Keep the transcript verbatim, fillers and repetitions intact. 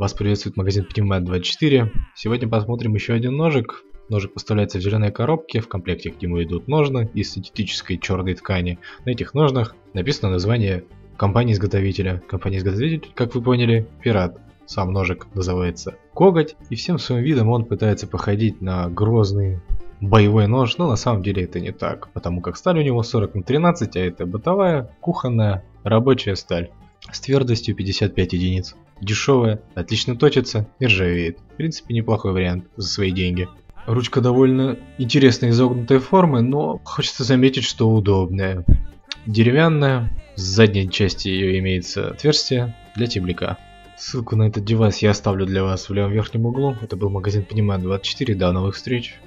Вас приветствует магазин Pneumat двадцать четыре. Сегодня посмотрим еще один ножик. Ножик поставляется в зеленой коробке, в комплекте к нему идут ножны из синтетической черной ткани. На этих ножнах написано название компании-изготовителя. Компания-изготовитель, как вы поняли, Пират. Сам ножик называется Коготь, и всем своим видом он пытается походить на грозный боевой нож, но на самом деле это не так, потому как сталь у него сорок на тринадцать, а это бытовая, кухонная, рабочая сталь с твердостью пятьдесят пять единиц. Дешевая, отлично точится и ржавеет. В принципе, неплохой вариант за свои деньги. Ручка довольно интересной изогнутой формы, но хочется заметить, что удобная. Деревянная, с задней части ее имеется отверстие для тибляка. Ссылку на этот девайс я оставлю для вас в левом верхнем углу. Это был магазин Pneumat двадцать четыре. До новых встреч!